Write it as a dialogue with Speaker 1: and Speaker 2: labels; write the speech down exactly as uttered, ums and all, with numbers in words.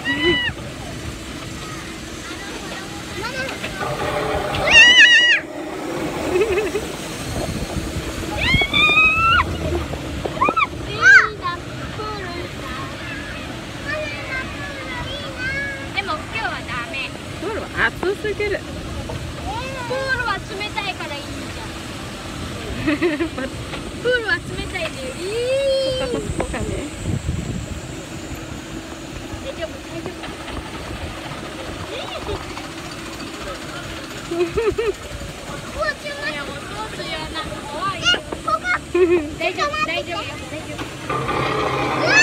Speaker 1: 暑すぎる。
Speaker 2: プールは冷たいからいいじゃん。プールは冷たいでいい。
Speaker 1: ここかね。
Speaker 2: 大丈夫大丈夫。うわ、ちょっと。いや、もうどうするよ、なんか怖いよ。ここ。大丈夫大丈夫よ、大丈夫。